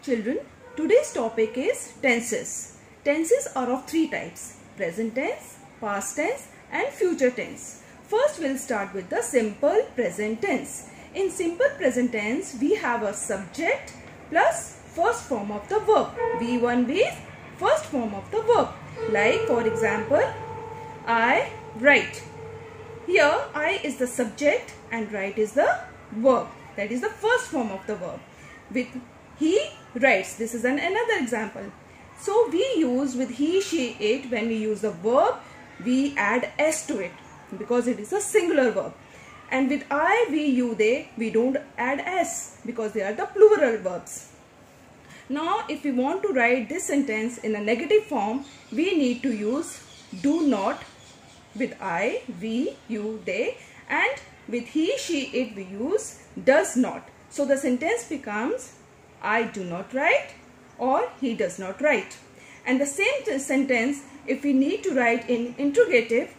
Children, today's topic is tenses. Tenses are of three types: present tense, past tense and future tense. First we'll start with the simple present tense. In simple present tense, we have a subject plus first form of the verb. V1 is first form of the verb. Like for example, I write. Here I is the subject and write is the verb. That is the first form of the verb. With he writes. This is another example. So we use with he, she, it. When we use the verb, we add s to it because it is a singular verb. And with I, we, you, they, we don't add s because they are the plural verbs. Now if we want to write this sentence in a negative form, we need to use do not with I, we, you, they, and with he, she, it we use does not. So the sentence becomes I do not write or he does not write. And the same sentence, if we need to write in interrogative,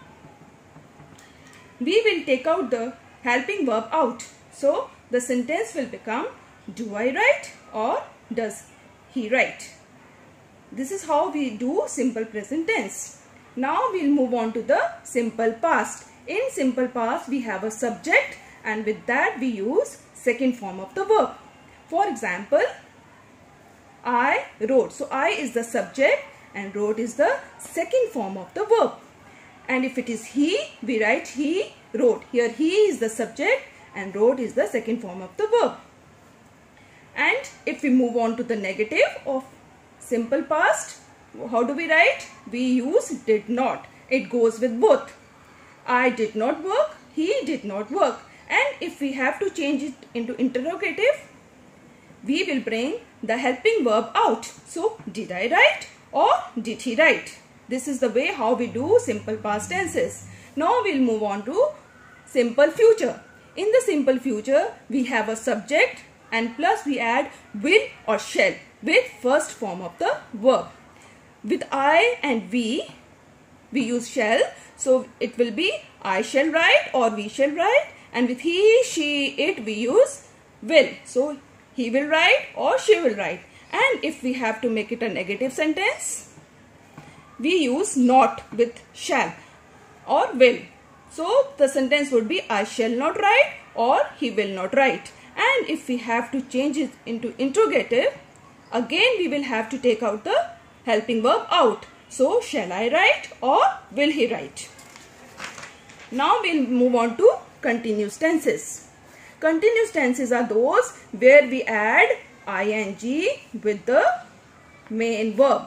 we will take out the helping verb out. So the sentence will become do I write or does he write. This is how we do simple present tense. Now we'll move on to the simple past. In simple past, we have a subject and with that we use second form of the verb. For example, I wrote. So I is the subject and wrote is the second form of the verb. And if it is he, we write he wrote. Here he is the subject and wrote is the second form of the verb. And if we move on to the negative of simple past, how do we write? We use did not. It goes with both. I did not work, he did not work. And if we have to change it into interrogative, we will bring the helping verb out. So, did I write or did he write? This is the way how we do simple past tenses. Now we'll move on to simple future. In the simple future, we have a subject and plus we add will or shall with first form of the verb. With I and we use shall. So, it will be I shall write or we shall write. And with he, she, it we use will. So, he will write or she will write. And if we have to make it a negative sentence, we use not with shall or will. So the sentence would be I shall not write or he will not write. And if we have to change it into interrogative, again we will have to take out the helping verb out. So shall I write or will he write? Now we'll move on to continuous tenses. Continuous tenses are those where we add ing with the main verb.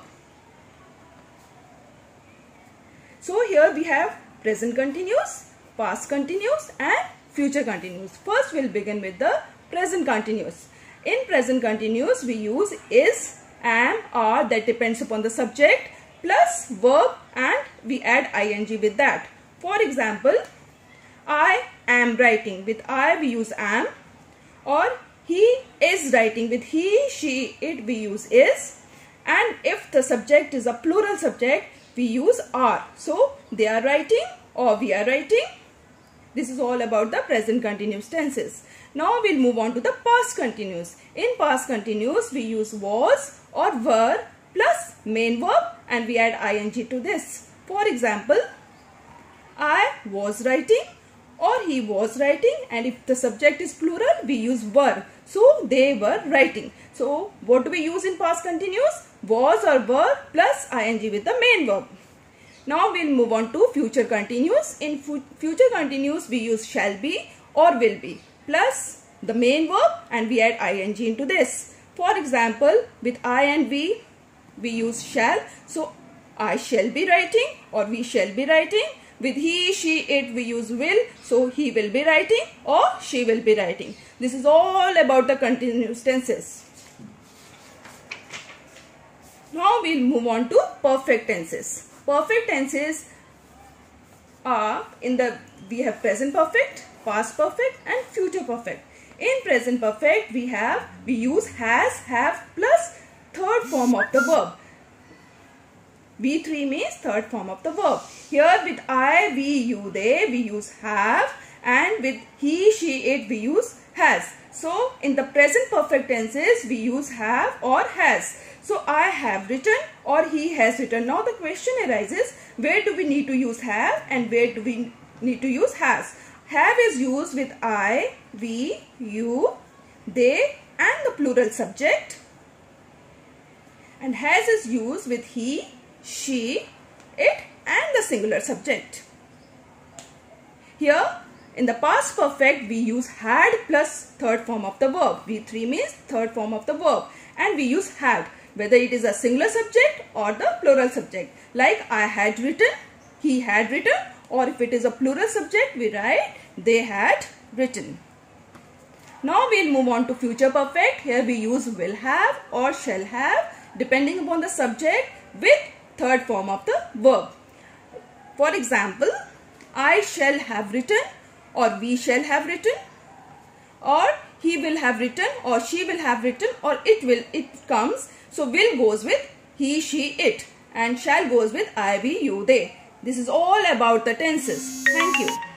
So here we have present continuous, past continuous and future continuous. First we'll begin with the present continuous. In present continuous we use is, am, are that depends upon the subject plus verb and we add ing with that. For example, I am writing. With I we use am, or he is writing. With he, she, it we use is, and if the subject is a plural subject we use are. So they are writing or we are writing. This is all about the present continuous tenses. Now we'll move on to the past continuous. In past continuous we use was or were plus main verb and we add ing to this. For example, I was writing or he was writing, and if the subject is plural we use were. So they were writing. So what do we use in past continuous? Was or were plus ing with the main verb. Now we'll move on to future continuous. In future continuous we use shall be or will be plus the main verb and we add ing into this. For example, with I and we use shall. So I shall be writing or we shall be writing. With he, she, it we use will. So he will be writing or she will be writing. This is all about the continuous tenses. Now we'll move on to perfect tenses. Perfect tenses are we have present perfect, past perfect and future perfect. In present perfect we use has, have plus third form of the verb. V3 means third form of the verb. Here with I, we, you, they we use have, and with he, she, it we use has. So in the present perfect tenses, we use have or has. So I have written or he has written. Now the question arises, where do we need to use have and where do we need to use has? Have is used with I, we, you, they and the plural subject. And has is used with he, she, it and the singular subject. Here in the past perfect we use had plus third form of the verb. V3 means third form of the verb, and we use had whether it is a singular subject or the plural subject. Like I had written, he had written, or if it is a plural subject we write they had written. Now we will move on to future perfect. Here we use will have or shall have depending upon the subject with third form of the verb. For example, I shall have written or we shall have written, or he will have written or she will have written, or it comes. So will goes with he, she, it, and shall goes with I, we, you, they. This is all about the tenses. Thank you.